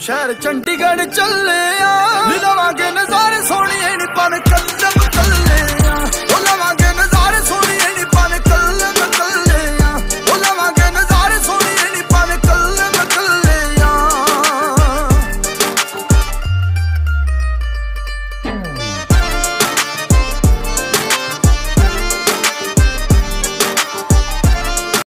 शहर चंडीगढ़ चले आ लवांगे नजारे सोनिए नी पन